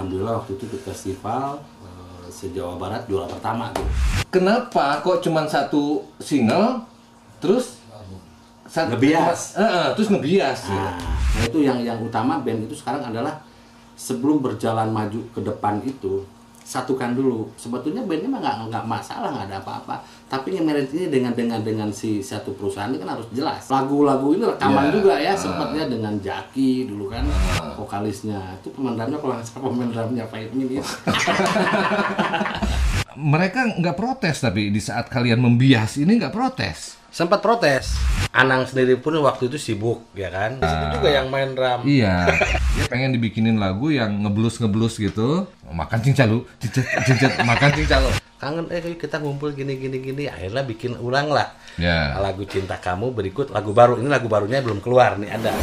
Alhamdulillah waktu itu ikut festival se-Jawa Barat juara pertama tuh. Kenapa kok cuma satu single terus Ngebias. Terus ngebias. Nah, itu yang utama band itu sekarang adalah sebelum berjalan maju ke depan itu satukan dulu. Sebetulnya bandnya mah nggak masalah, nggak ada apa-apa. Tapi yang merit ini dengan si satu perusahaan ini kan harus jelas. Lagu-lagu ini rekaman juga ya, sempatnya dengan Jaki dulu kan vokalisnya. Itu pemain drumnya kalau nggak salah pemain drumnya Five Minutes. Mereka nggak protes, tapi di saat kalian membias ini nggak protes. Sempat protes. Anang sendiri pun waktu itu sibuk, ya kan? Di situ juga yang main drum. Iya. Dia pengen dibikinin lagu yang ngeblus gitu. Makan cincalu, cincet, makan cincalu. Kangen, kita ngumpul gini. Akhirnya bikin ulang lah. Ya. Lagu Cinta Kamu, berikut lagu baru. Ini lagu barunya belum keluar nih, ada.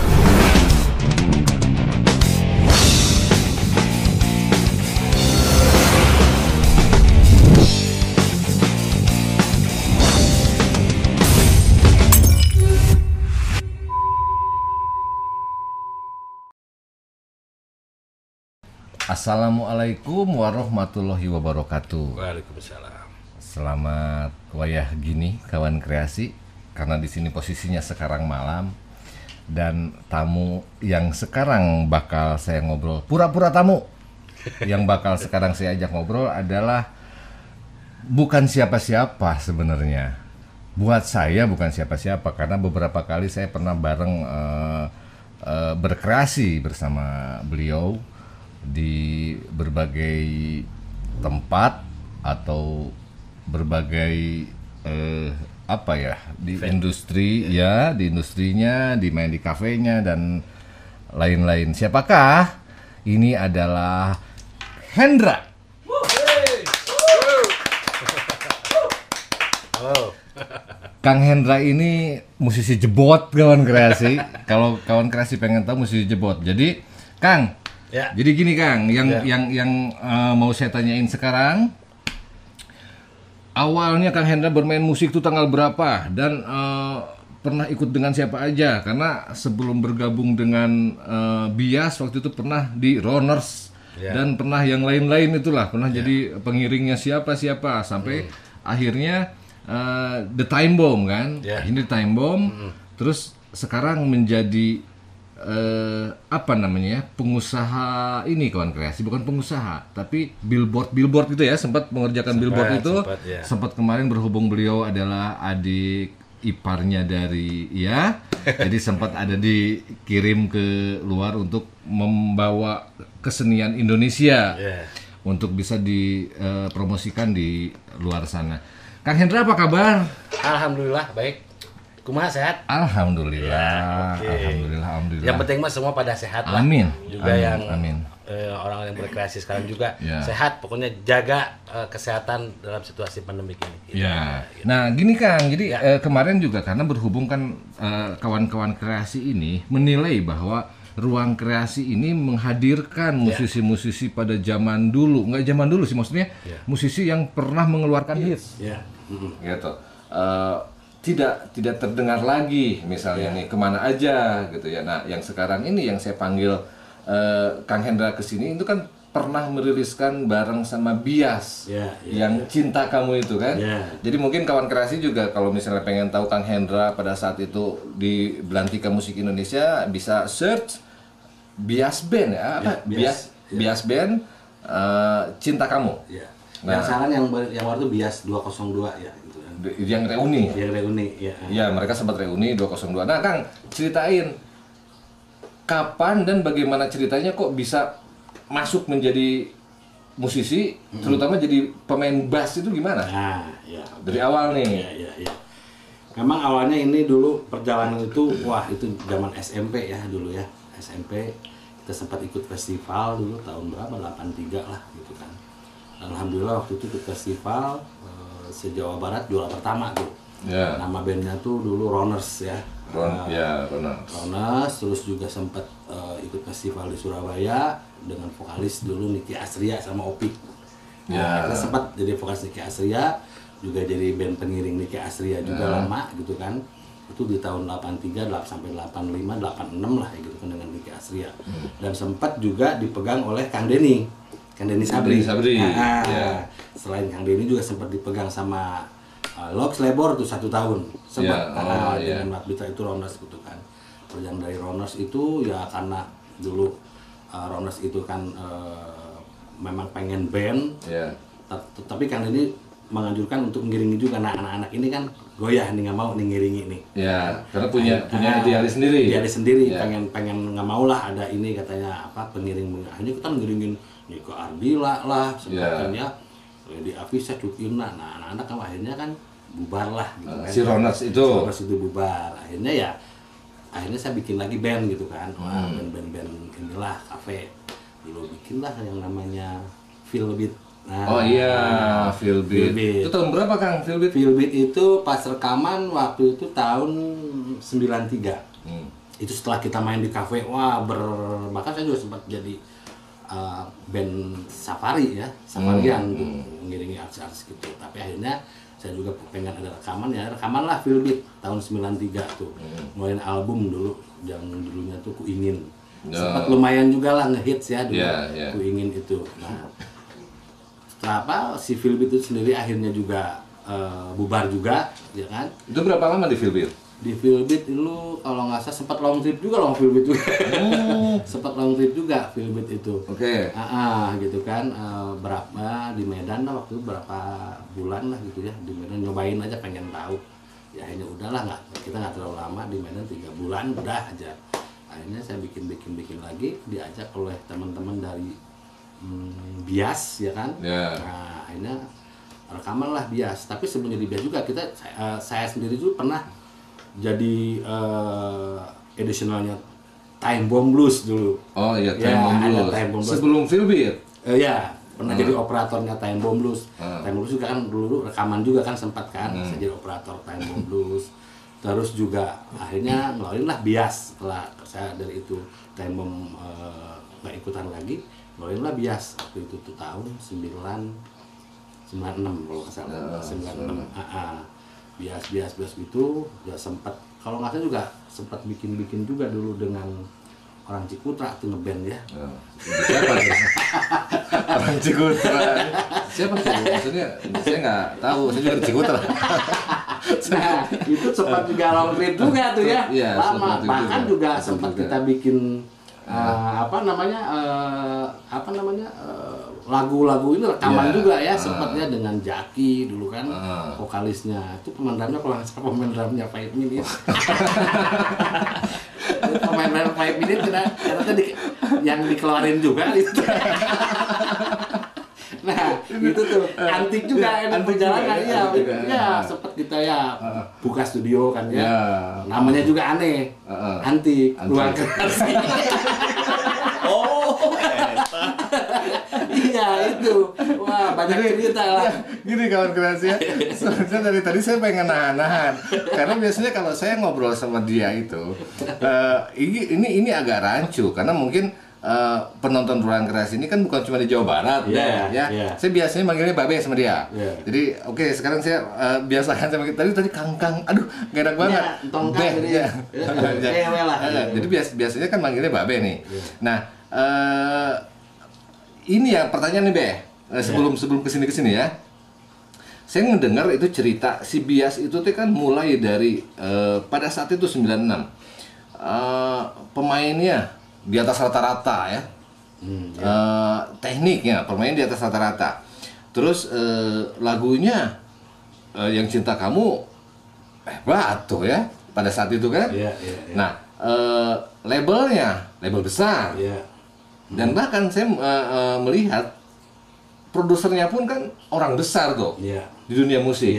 Assalamualaikum warahmatullahi wabarakatuh. Waalaikumsalam. Selamat wayah gini kawan kreasi, karena di sini posisinya sekarang malam dan tamu yang sekarang bakal saya ngobrol, pura-pura tamu yang bakal sekarang saya ajak ngobrol adalah bukan siapa-siapa sebenarnya. Buat saya bukan siapa-siapa, karena beberapa kali saya pernah bareng berkreasi bersama beliau di berbagai tempat atau berbagai di industri ya, di industrinya, main di kafenya dan lain-lain. Siapakah? Ini adalah Hendra. Kang Hendra ini musisi jebot kawan kreasi. Kalau kawan kreasi pengen tahu musisi jebot. Jadi Kang, ya. Jadi gini Kang, yang mau saya tanyain sekarang, awalnya Kang Hendra bermain musik itu tanggal berapa dan pernah ikut dengan siapa aja? Karena sebelum bergabung dengan Bias waktu itu pernah di Runners dan pernah yang lain-lain itulah, pernah jadi pengiringnya siapa sampai akhirnya The Time Bomb kan? Ini The Time Bomb, terus sekarang menjadi pengusaha ini kawan kreasi, bukan pengusaha tapi billboard itu ya, sempat mengerjakan billboard itu, sempat kemarin berhubung beliau adalah adik iparnya dari jadi sempat ada dikirim ke luar untuk membawa kesenian Indonesia untuk bisa dipromosikan di luar sana. Kang Hendra apa kabar? Alhamdulillah baik. Kumaha sehat? Alhamdulillah. Alhamdulillah. Yang penting mah semua pada sehat lah. Amin. Juga orang yang berkreasi sekarang juga sehat. Pokoknya jaga kesehatan dalam situasi pandemik ini. Gitu. Nah, gini Kang. Jadi kemarin juga karena berhubung kan kawan-kawan kreasi ini menilai bahwa ruang kreasi ini menghadirkan musisi-musisi pada zaman dulu. Nggak zaman dulu sih, maksudnya musisi yang pernah mengeluarkan hits. Gitu. Tidak terdengar lagi misalnya nih kemana aja gitu ya. Nah yang sekarang ini yang saya panggil Kang Hendra kesini itu kan pernah meriliskan bareng sama Bias yang Cinta Kamu itu kan. Jadi mungkin kawan kreasi juga kalau misalnya pengen tahu Kang Hendra pada saat itu di Belantika Musik Indonesia bisa search Bias Band Bias Band Cinta Kamu. Nah, yang sekarang yang baru itu Bias 202 ya. Yang reuni. Ya, mereka sempat reuni 202. Nah, Kang, ceritain kapan dan bagaimana ceritanya kok bisa masuk menjadi musisi, terutama jadi pemain bass itu gimana? Dari awal nih. Memang awalnya ini dulu perjalanan itu, itu zaman SMP ya dulu ya. SMP kita sempat ikut festival dulu tahun berapa? 83 lah gitu kan. Alhamdulillah waktu itu ikut festival se-Jawa Barat juara pertama tuh. Nama bandnya tuh dulu Runners ya. Runners, terus juga sempat ikut festival di Surabaya dengan vokalis dulu Niki Asria sama Opi. Kita sempat jadi vokalis Niki Asria, juga jadi band pengiring Niki Asria juga lama gitu kan. Itu di tahun 83 sampai 85, 86 lah gitu kan dengan Niki Asria. Dan sempat juga dipegang oleh Kang Denny. Kang Denny Sabri. Yeah. Selain Kang Denny juga sempat dipegang sama Lox Labor tuh 1 tahun sempat dengan Mat Bitra itu Ronas gitu kan. Terus yang dari Ronas itu ya karena dulu Ronas itu kan memang pengen band, tapi Kang Denny menganjurkan untuk ngiringi juga. Nah anak-anak ini kan goyah nih, nggak mau nih ngiringi nih. Ya, karena punya idealis sendiri. Idealis sendiri, pengen nggak mau lah ada ini katanya apa pengiring. Akhirnya kita ngiringin Niko Ardila lah, sebagainya. Di Afisa Cukina. Nah anak-anak kan akhirnya kan bubar lah gitu kan. Si Ronas itu bubar. Akhirnya saya bikin lagi band gitu kan. Wah, band-band inilah kafe. Dulu bikin lah yang namanya Feel Beat. Nah, Feel Beat. Itu tahun berapa Kang Feel Beat? Feel Beat itu pas rekaman waktu itu tahun 93. Itu setelah kita main di kafe, bahkan saya juga sempat jadi band safari ya, safarian mengiringi artis-artis gitu. Tapi akhirnya saya juga pengen ada rekaman lah Feel Beat tahun 93 tuh. Ngeluarin album dulu, yang dulunya tuh Ku Ingin. Sempat lumayan juga lah ngehits ya dulu, Ku Ingin itu. Nah, setelah si Feel Beat itu sendiri akhirnya juga bubar juga, ya kan? Itu berapa lama di Feel Beat? Di Feel Beat itu kalau nggak salah sempat long trip juga Feel Beat juga. Sempat long trip juga Feel Beat itu. Oke. Gitu kan, berapa di Medan lah waktu itu berapa bulan lah gitu ya di Medan, nyobain aja pengen tahu. Ya akhirnya udahlah kita nggak terlalu lama di Medan, 3 bulan udah aja. Akhirnya saya bikin lagi, diajak oleh teman-teman dari Bias ya kan. Nah akhirnya rekaman lah Bias. Tapi sebelumnya di Bias juga saya sendiri juga pernah jadi additionalnya Time Bomb Blues dulu. Oh iya, Time Bomb Blues. Sebelum Feel Beat. Pernah jadi operatornya Time Bomb Blues. Time Bomb Blues juga kan dulu rekaman juga kan sempat kan. Saya jadi operator Time Bomb Blues. Terus juga akhirnya ngeluarin lah Bias. Setelah saya dari itu Time Bomb nggak ikutan lagi, ngeluarin lah Bias. Waktu itu tuh tahun 96 kalau nggak salah. 96. Bias gitu ya, sempat kalau nggak salah juga sempat bikin juga dulu dengan orang Cikutra tuh ngeband ya. Siapa tuh? Orang Cikutra. Siapa tuh? Maksudnya saya nggak tahu, saya juga di Cikutra. Nah itu sempat juga long trip juga tuh ya, lama. Bahkan juga sempat kita bikin lagu-lagu ini rekaman juga ya, sempatnya dengan Jaki dulu kan, vokalisnya itu pemain drumnya 5 Minute. Pemain drum 5 Minute ternyata yang dikeluarin juga gitu. Nah itu tuh antik juga yang perjalanan ya, sempat kita ya buka studio kan ya, namanya juga aneh, antik ruang kreasi. Iya itu, wah banyak cerita lah. Gini kawan kreasi ya, sebenarnya dari tadi saya pengen nahan, karena biasanya kalau saya ngobrol sama dia itu, ini agak rancu, karena mungkin penonton ruang kreasi ini kan bukan cuma di Jawa Barat, Saya biasanya manggilnya Babe sama dia. Jadi oke, sekarang saya biasakan sama kita tadi Kang, aduh gak enak banget. Jadi biasanya kan manggilnya Babe nih. Nah ini ya pertanyaan nih Be, sebelum kesini ya. Saya ngedengar itu cerita si Bias itu kan mulai dari pada saat itu 96 pemainnya di atas rata-rata ya, tekniknya pemain di atas rata-rata. Terus lagunya yang Cinta Kamu hebat tuh ya pada saat itu kan. Nah label besar. Dan bahkan saya melihat produsernya pun kan orang besar tuh di dunia musik.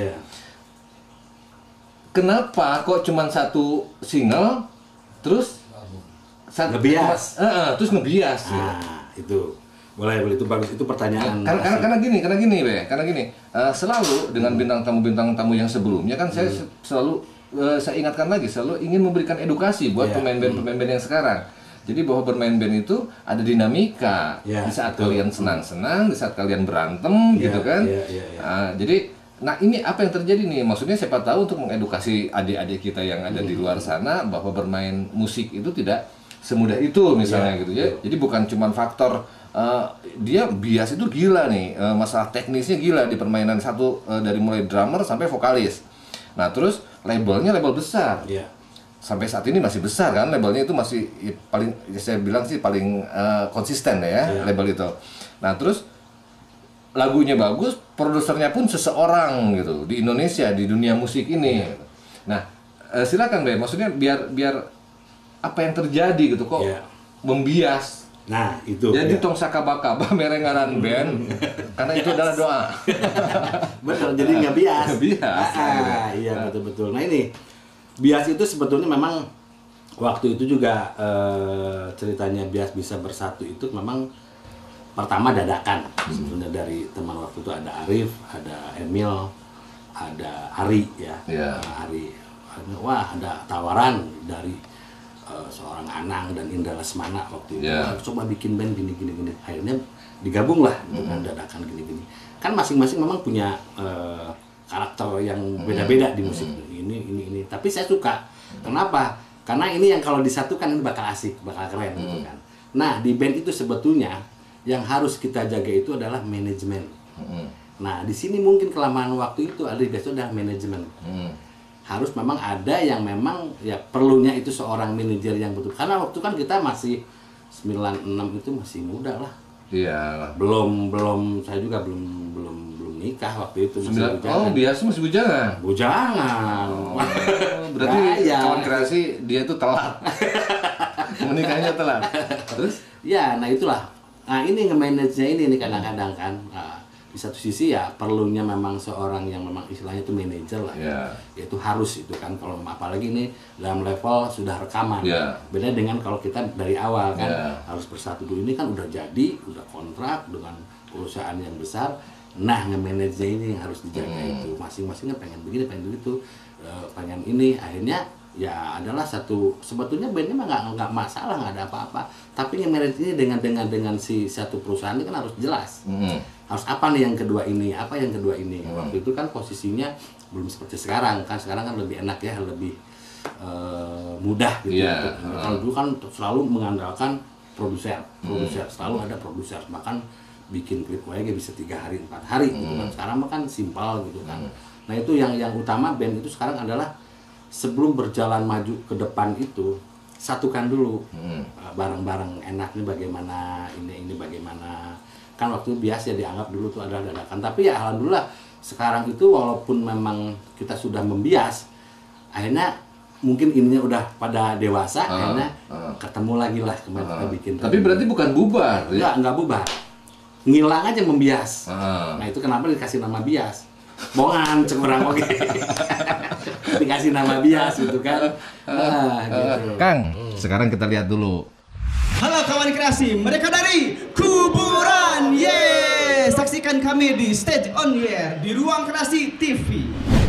Kenapa kok cuma satu single terus ngebias? Terus ngebias. Itu boleh itu bagus, itu pertanyaan. Karena gini, selalu dengan bintang tamu yang sebelumnya kan saya selalu saya ingatkan lagi, selalu ingin memberikan edukasi buat pemain band yang sekarang. Jadi bahwa bermain band itu ada dinamika, di saat kalian senang-senang, di saat kalian berantem, gitu kan. Jadi, ini apa yang terjadi nih? Maksudnya siapa tahu untuk mengedukasi adik-adik kita yang ada di luar sana bahwa bermain musik itu tidak semudah itu misalnya gitu ya. Jadi bukan cuma faktor dia bias itu gila nih, masalah teknisnya gila di permainan satu, dari mulai drummer sampai vokalis. Nah terus labelnya label besar, sampai saat ini masih besar kan, labelnya itu masih paling, saya bilang sih paling konsisten ya label itu. Nah terus lagunya bagus, produsernya pun seseorang gitu di Indonesia, di dunia musik ini. Nah silakan Be, maksudnya biar apa yang terjadi gitu kok membias. Nah itu jadi tong sakabaka merengaran band karena itu adalah doa. Betul, jadi nggak bias. Iya betul. Nah ini bias itu sebetulnya memang waktu itu juga ceritanya bias bisa bersatu itu memang pertama dadakan. Sebenarnya dari teman waktu itu ada Arif, ada Emil, ada Ari ya. Ari, wah ada tawaran dari seorang Anang dan Indra Lesmana waktu itu, coba bikin band gini. Akhirnya digabung lah dengan dadakan gini. Kan masing-masing memang punya karakter yang beda-beda di musik ini. Tapi saya suka. Kenapa? Karena ini yang kalau disatukan ini bakal asik, bakal keren gitu kan. Nah di band itu sebetulnya yang harus kita jaga itu adalah manajemen. Nah di sini mungkin kelamaan waktu itu ada biasanya adalah manajemen. Harus memang ada yang memang ya perlunya itu seorang manajer yang betul, karena waktu kan kita masih 96 itu masih muda lah. Iya. Belum saya juga belum nikah waktu itu. Biasa masih bujangan. Berarti kawan kreasi dia tuh telat. Menikahnya telat. Terus? Ya, nah itulah. Nah ini nge-manage-nya ini kadang-kadang kan. Di satu sisi ya perlunya memang seorang yang memang istilahnya itu manajer lah, yaitu harus itu kan, kalau apalagi ini dalam level sudah rekaman, beda dengan kalau kita dari awal kan harus bersatu dulu. Ini kan udah jadi, udah kontrak dengan perusahaan yang besar. Nah nge-manage-nya ini yang harus dijaga itu, masing-masing kan pengen begini, pengen begitu, pengen ini, akhirnya ya adalah satu, sebetulnya bandnya mah nggak masalah, nggak ada apa-apa, tapi nge-manage ini dengan si satu perusahaan ini kan harus jelas. Harus apa nih yang kedua ini, apa yang kedua ini. Waktu itu kan posisinya belum seperti sekarang kan lebih enak ya, lebih mudah gitu. Kalau dulu kan selalu mengandalkan produser, selalu ada produser, bahkan bikin klip aja bisa 3 hari 4 hari gitu kan. Sekarang mah kan simpel gitu kan. Nah itu yang utama band itu sekarang adalah sebelum berjalan maju ke depan itu satukan dulu barang-barang enaknya bagaimana, ini bagaimana. Kan waktu biasa dianggap dulu tuh adalah dadakan, tapi ya alhamdulillah sekarang itu walaupun memang kita sudah membias, akhirnya mungkin ininya udah pada dewasa, akhirnya ketemu lagi lah kemarin kita bikin. Tapi berarti bukan bubar ya? Enggak bubar, ngilang aja membias. Nah itu kenapa dikasih nama bias, bongan cekurang oke. Dikasih nama bias gitu kan. Gitu. Kang, sekarang kita lihat dulu. Halo kawan kreasi, mereka dari Kuburan. Saksikan kami di Stage on Air di Ruang Kreasi TV.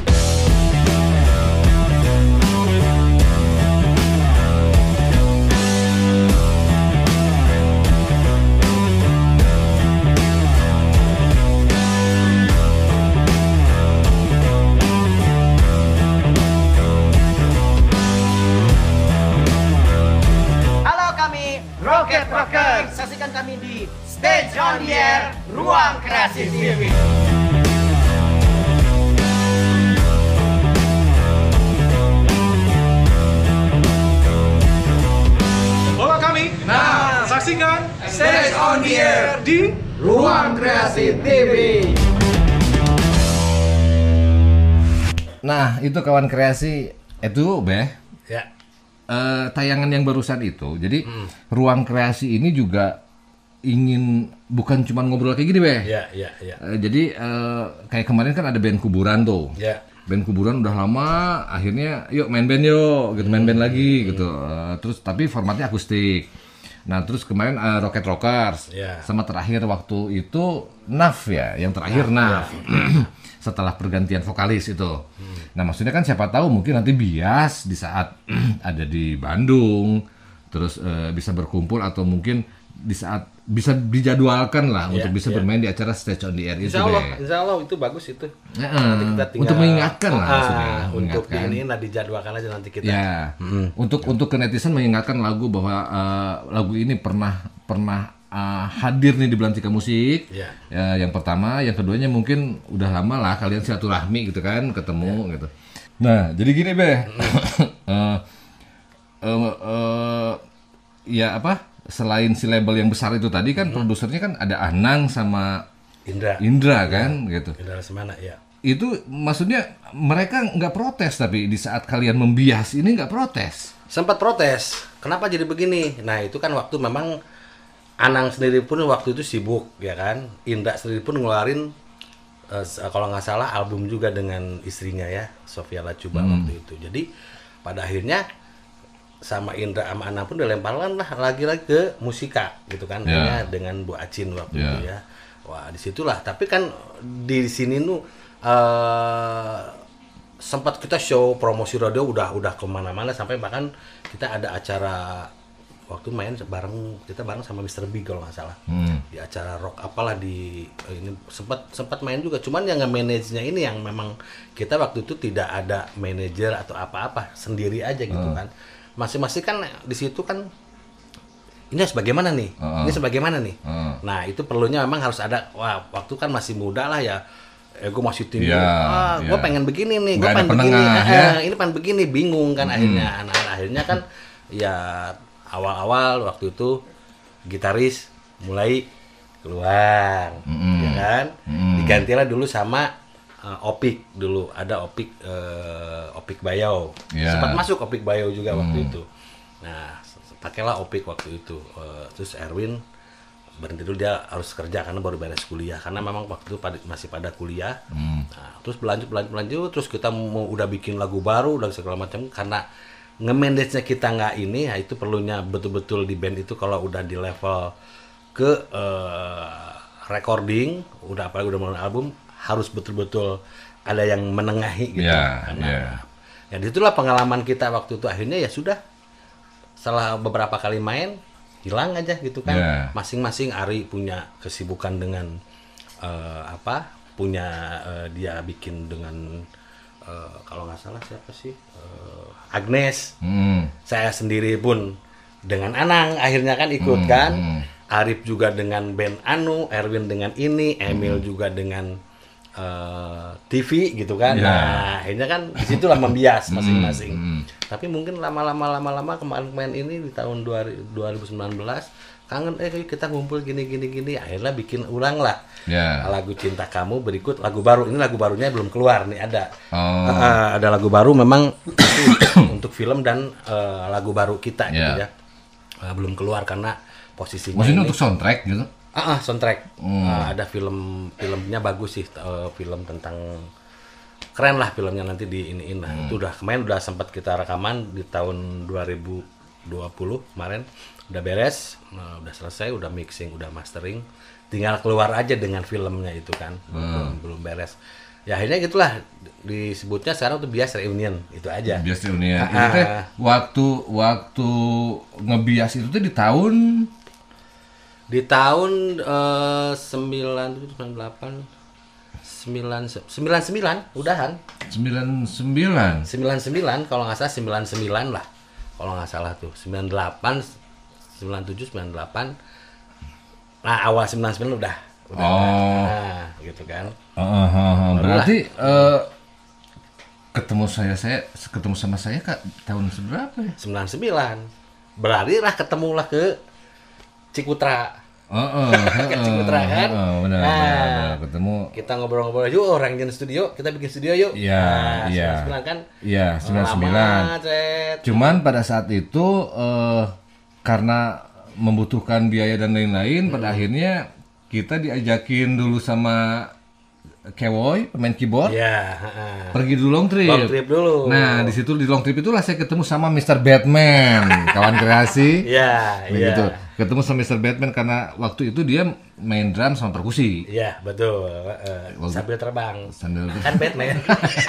Rocket Rockers, saksikan kami di Stage on Air Ruang Kreasi TV. Follow kami. Nah, saksikan Stage on Air di Ruang Kreasi TV. Nah, itu kawan kreasi itu, Beh. Ya. Tayangan yang barusan itu, jadi Ruang Kreasi ini juga ingin bukan cuma ngobrol kayak gini, Beh. Ya. Jadi kayak kemarin kan ada band Kuburan tuh. Ya. Band Kuburan udah lama, akhirnya yuk main band yuk, gitu, main band lagi gitu. Terus tapi formatnya akustik. Nah terus kemarin Rocket Rockers, sama terakhir waktu itu Naf ya, yang terakhir Naf. Setelah pergantian vokalis itu. Nah maksudnya kan siapa tahu mungkin nanti bias di saat ada di Bandung, terus bisa berkumpul atau mungkin di saat bisa dijadwalkan lah untuk bisa bermain di acara Stage on the Air itu. Insya Allah itu bagus itu. Nanti kita tinggal, untuk mengingatkan lah maksudnya. Untuk ini dijadwalkan aja nanti kita. Ya. Untuk ke netizen mengingatkan lagu bahwa lagu ini pernah hadir nih di Belantika Musik. Ya, yang pertama, yang keduanya mungkin udah lama lah kalian silaturahmi gitu kan, ketemu gitu. Nah, jadi gini Be. Ya apa? Selain si label yang besar itu tadi kan produsernya kan ada Anang sama Indra kan gitu. Indra Lesmana ya. Itu maksudnya mereka nggak protes, tapi di saat kalian membias ini nggak protes. Sempat protes. Kenapa jadi begini? Nah, itu kan waktu memang Anang sendiri pun waktu itu sibuk, ya kan. Indra sendiri pun ngeluarin kalau nggak salah album juga dengan istrinya ya, Sofia Lacuba waktu itu. Jadi pada akhirnya sama Indra sama Anang pun dilemparkan lah lagi-lagi ke musika gitu kan, dengan Bu Acin waktu itu ya. Wah, disitulah. Tapi kan di sini tuh sempat kita show promosi radio udah kemana-mana, sampai bahkan kita ada acara waktu main bareng sama Mr. Big kalau nggak salah di acara rock apalah di ini sempat main juga, cuman yang nge-manage-nya ini yang memang kita waktu itu tidak ada manajer atau apa-apa, sendiri aja gitu kan, masing-masing kan di situ kan ini sebagaimana nih, ini sebagaimana nih. Nah itu perlunya memang harus ada, waktu kan masih muda lah ya. Gue masih tinggi, gue pengen begini nih, gue pengen begini, ini pengen begini, bingung kan akhirnya. Akhirnya kan ya awal-awal waktu itu gitaris mulai keluar, ya kan, digantilah dulu sama Opik dulu, ada Opik Bayau, sempat masuk Opik Bayau juga waktu itu. Nah pakailah Opik waktu itu, terus Erwin berhenti dulu, dia harus kerja karena baru beres kuliah, karena memang waktu itu masih pada kuliah. Nah, terus berlanjut terus kita mau udah bikin lagu baru udah segala macam, karena nge-manage-nya kita nggak ini, ya itu perlunya betul-betul di band itu kalau udah di level ke recording, udah apalagi udah mulai album, harus betul-betul ada yang menengahi gitu. Ya itulah pengalaman kita waktu itu. Akhirnya ya sudah, setelah beberapa kali main hilang aja gitu kan. Masing-masing Ari punya kesibukan dengan punya dia bikin dengan kalau nggak salah siapa sih, Agnes. Saya sendiri pun dengan Anang akhirnya kan ikut kan. Arif juga dengan band Anu, Erwin dengan ini, Emil juga dengan TV gitu kan. Nah akhirnya kan disitulah membias masing-masing. Tapi mungkin lama-lama kemarin ini di tahun 2019 kangen, kita ngumpul gini, akhirnya bikin ulang lah lagu Cinta Kamu, berikut lagu baru. Ini lagu barunya belum keluar nih, ada lagu baru memang untuk film dan lagu baru kita gitu ya, belum keluar karena posisinya maksudnya ini untuk soundtrack gitu. Soundtrack. Ada filmnya bagus sih, film tentang, keren lah filmnya, nanti di iniin lah. Itu udah kemarin udah sempat kita rekaman di tahun 2020 kemarin, udah beres, udah selesai, udah mixing, udah mastering, tinggal keluar aja dengan filmnya itu kan. Belum beres. Ya akhirnya gitulah, disebutnya sekarang tuh bias reunion, itu aja. Bias reunion. Itu teh waktu ngebias itu tuh di tahun 99 udahan. 99 kalau nggak salah, 99 lah. Kalau nggak salah tuh 98, 97, 98. Nah, awal 99 udah. Nah, gitu kan. Berarti ketemu sama saya Kak tahun seberapa ya? 99. Berlarilah ketemulah ke Cikutra. Ke Cikutra kan. Benar, ketemu. Kita ngobrol-ngobrol, yuk orang di studio, kita bikin studio yuk. Iya. 99 kan. Iya, 99. Cuman pada saat itu karena membutuhkan biaya dan lain-lain, pada akhirnya kita diajakin dulu sama Kewoy, pemain keyboard. Pergi dulu long trip. Long trip dulu. Nah, di situ di long trip itulah saya ketemu sama Mr. Batman, kawan kreasi. Gitu. Ketemu sama Mr. Batman karena waktu itu dia main drum sama perkusi. Iya, betul. Sambil terbang. Kan Batman.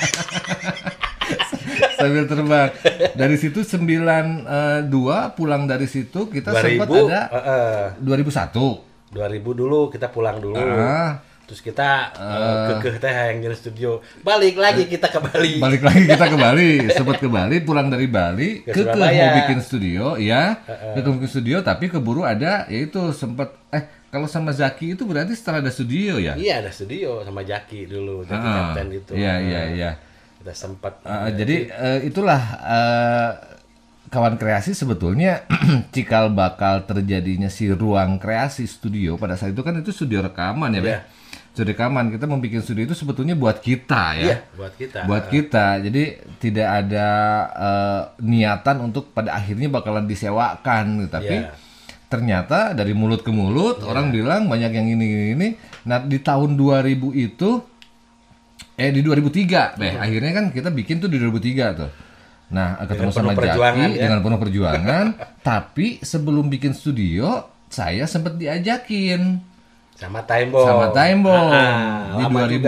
Sambil terbang. Dari situ 92 pulang dari situ kita sempat ada 2001. 2000 dulu kita pulang dulu. Terus kita kekeh teh yang jadi studio. Balik lagi kita ke Bali. Sempat ke Bali, pulang dari Bali, kekeh mau bikin studio, ya. Kekeh bikin studio, tapi keburu ada, yaitu sempat kalau sama Zaki itu berarti setelah ada studio ya? Iya, ada studio sama Jaki dulu, Jaki Kapten itu. Iya. Kita sempat. Jadi itulah kawan kreasi sebetulnya cikal bakal terjadinya si ruang kreasi studio pada saat itu kan itu studio rekaman ya, Be? Studio rekaman, kita mau bikin studio itu sebetulnya buat kita ya. Iya, buat kita. Jadi tidak ada niatan untuk pada akhirnya bakalan disewakan, tapi ternyata dari mulut ke mulut orang bilang banyak yang ini. Nah, di tahun 2000 itu di 2003 deh. Akhirnya kan kita bikin tuh di 2003 tuh. Nah, ketemu sama Jaki dengan penuh perjuangan, tapi sebelum bikin studio saya sempat diajakin sama Time Bomb di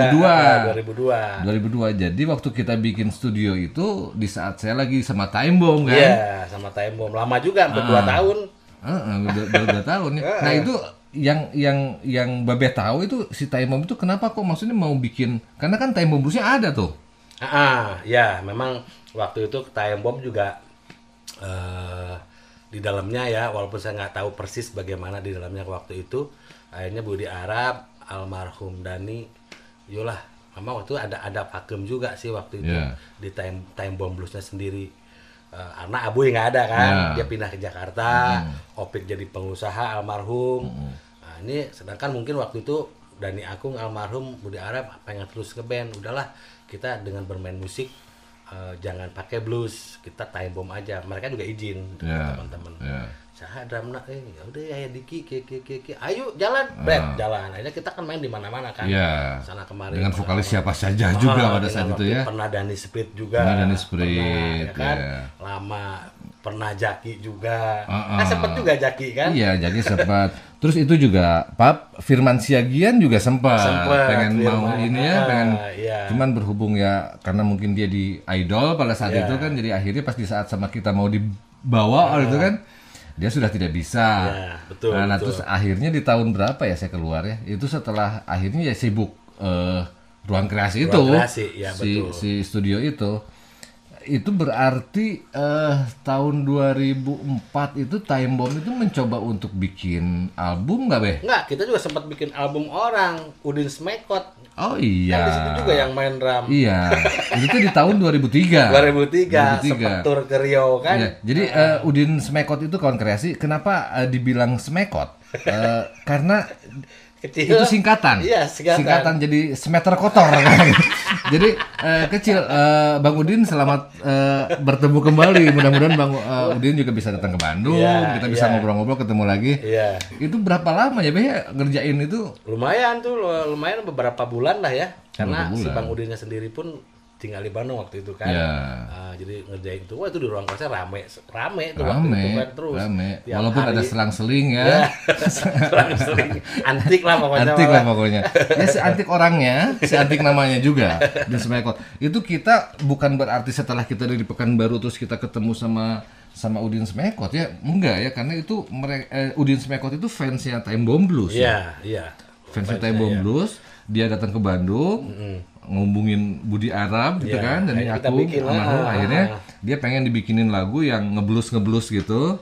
2002. Jadi waktu kita bikin studio itu di saat saya lagi sama Time Bomb kan? Iya, sama Time Bomb. Lama juga, hampir 2 tahun. 2 tahun ya. Nah itu yang Babe tahu itu si Time Bomb itu kenapa kok maksudnya mau bikin? Karena kan Time Bomb bluesnya ada tuh. Ya memang waktu itu Time Bomb juga di dalamnya ya, walaupun saya nggak tahu persis bagaimana di dalamnya waktu itu. Akhirnya Budi Arab, almarhum Dani, yolah, memang waktu itu ada vakum juga sih waktu itu di Time Bomb Bluesnya sendiri. Karena Abuy nggak ada kan, dia pindah ke Jakarta, Opik jadi pengusaha almarhum. Nah, ini sedangkan mungkin waktu itu Dani Akung almarhum, Budi Arab pengen terus ke band, udahlah kita dengan bermain musik jangan pakai blues, kita Time Bomb aja. Mereka juga izin teman-teman. Saya drumnya, ya udah ya Diki, ayo jalan, jalan. Akhirnya kita kan main di mana-mana kan, sana kemari. Dengan vokalis siapa saja juga pada saat itu ya. Pernah Dani Split juga. Pernah, kan? Lama. Pernah Jaki juga. Sempat juga Jaki kan? Iya, Jaki sempat. Terus itu juga Firman Siagian juga sempat pengen mau ini ya, cuman berhubung ya karena mungkin dia di Idol pada saat itu kan, jadi akhirnya pas di saat sama kita mau dibawa itu kan dia sudah tidak bisa. Betul. Terus akhirnya di tahun berapa ya saya keluar ya? Itu setelah akhirnya ya sibuk ruang kreasi itu. Si studio itu. Itu berarti tahun 2004 itu Time Bomb itu mencoba untuk bikin album nggak, Be? Nggak, kita juga sempat bikin album orang, Udin Smekot. Oh iya. Kan di situ juga yang main drum. Iya. Itu di tahun 2003. 2003. Sempat tur ke Riau kan. Iya. Jadi Udin Smekot itu kawan kreasi. Kenapa dibilang Smekot? Karena kecil. Itu singkatan. Iya, singkatan jadi semeter kotor. Jadi kecil. Bang Udin selamat bertemu kembali. Mudah-mudahan Bang Udin juga bisa datang ke Bandung. Kita bisa ngobrol-ngobrol, ketemu lagi. Itu berapa lama ya, Be, ngerjain itu? Lumayan beberapa bulan lah ya. Karena si Bang Udinnya sendiri pun tinggal di Bandung waktu itu kan. Jadi ngerjain itu, itu di ruang kelasnya rame tuh waktu itu kan terus. Walaupun hari, ada selang-seling ya. Selang-seling. Antik lah pokoknya. Ya si antik orangnya, si antik namanya juga di Smekot. Itu kita bukan berarti setelah kita dari Pekanbaru terus kita ketemu sama Udin Smekot ya. Enggak ya, karena itu Udin Smekot itu fansnya Time Bomb Blues. Iya. Fansnya Time Bomb Blues, dia datang ke Bandung. Ngomongin Budi Arab gitu kan, dan aku akhirnya dia pengen dibikinin lagu yang ngeblus gitu,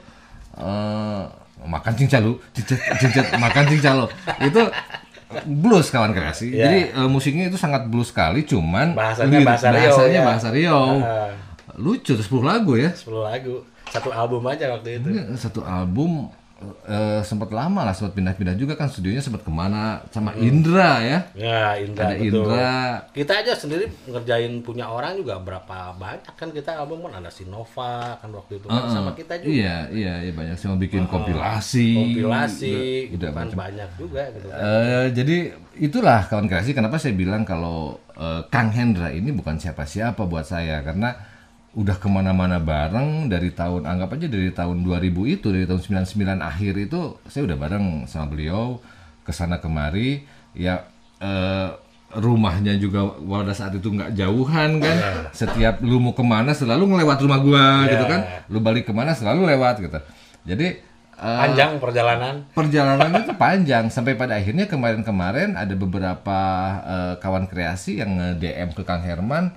makan cincalo, makan cincalo itu blues kawan kreasi. Jadi musiknya itu sangat blues sekali, cuman bahasanya bahasa Riau. Lucu, 10 lagu ya. 10 lagu, satu album aja waktu itu. Satu album. Sempat lama lah, sempat pindah-pindah juga kan, studionya sempat kemana sama Indra ya. Indra. Ada betul. Indra. Kita aja sendiri ngerjain punya orang juga berapa banyak kan, kita album kan ada si Nova kan waktu itu kan sama kita juga. Iya banyak, sama bikin kompilasi gitu kan, banyak juga gitu kan. Jadi itulah kawan kreasi, kenapa saya bilang kalau Kang Hendra ini bukan siapa-siapa buat saya, karena udah kemana-mana bareng dari tahun, anggap aja dari tahun 2000 itu, dari tahun 99 akhir itu saya udah bareng sama beliau kesana kemari ya. Rumahnya juga pada saat itu nggak jauhan kan, setiap lu mau kemana selalu ngelewat rumah gua gitu kan, lu balik kemana selalu lewat gitu. Jadi panjang perjalanannya itu panjang sampai pada akhirnya kemarin ada beberapa kawan kreasi yang nge-DM ke Kang Herman,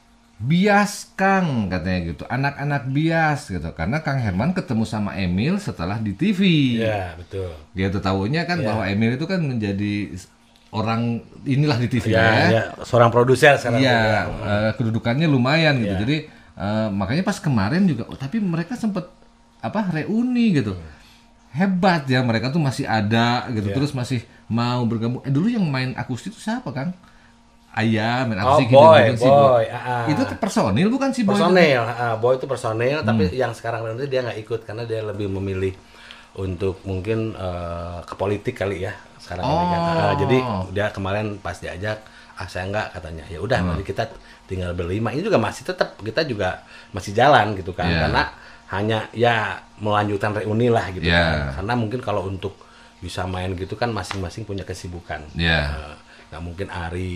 bias Kang katanya gitu, anak-anak bias gitu, karena Kang Herman ketemu sama Emil setelah di TV. Iya betul. Dia tuh tahunya kan bahwa Emil itu kan menjadi orang inilah di TV seorang produser sekarang. Iya, kedudukannya lumayan gitu. Jadi makanya pas kemarin juga, tapi mereka sempet reuni gitu. Hebat ya, mereka tuh masih ada gitu, terus masih mau bergabung. Dulu yang main akustik itu siapa Kang? Ayah main akustik gitu. Boy. Itu personil bukan sih Boy? Personil, Boy itu personil, tapi yang sekarang nanti dia nggak ikut karena dia lebih memilih untuk mungkin ke politik kali ya sekarang ini kan. Jadi dia kemarin pas diajak, saya enggak katanya. Ya udah, nanti kita tinggal berlima. Ini juga masih tetap kita juga masih jalan gitu kan, karena hanya ya melanjutkan reuni lah gitu kan. Karena mungkin kalau untuk bisa main gitu kan masing-masing punya kesibukan. Nggak mungkin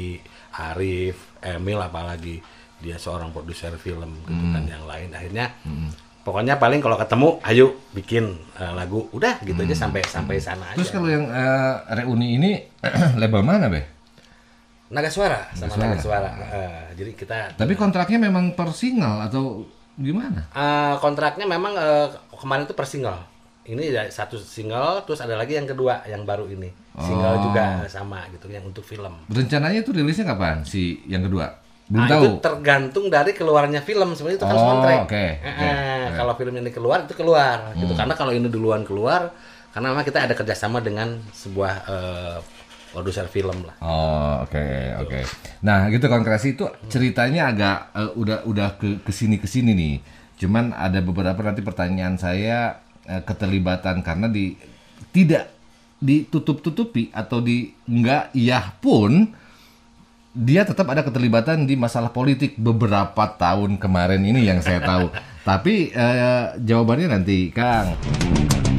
Arif, Emil apalagi dia seorang produser film gitu kan, yang lain akhirnya pokoknya paling kalau ketemu ayo bikin lagu udah gitu aja sampai sana aja. Terus kalau yang reuni ini label mana Be? Naga Suara sama Naga Suara. Jadi kita. Tapi kontraknya memang per single atau gimana? Kontraknya memang kemarin itu per single. Ini satu single, terus ada lagi yang kedua yang baru ini. Single juga sama gitu yang untuk film. Rencananya itu rilisnya kapan si yang kedua? Belum tahu. Itu tergantung dari keluarnya film, sebenarnya itu kan soundtrack. Okay. Kalau film ini keluar itu keluar gitu. Karena kalau ini duluan keluar, karena memang kita ada kerjasama dengan sebuah produser film lah. Oke. Nah, gitu Kawan Kreasi itu ceritanya agak udah ke sini nih. Cuman ada beberapa nanti pertanyaan saya keterlibatan karena tidak ditutup-tutupi atau enggak iya pun dia tetap ada keterlibatan di masalah politik beberapa tahun kemarin ini yang saya tahu. Tapi jawabannya nanti Kang.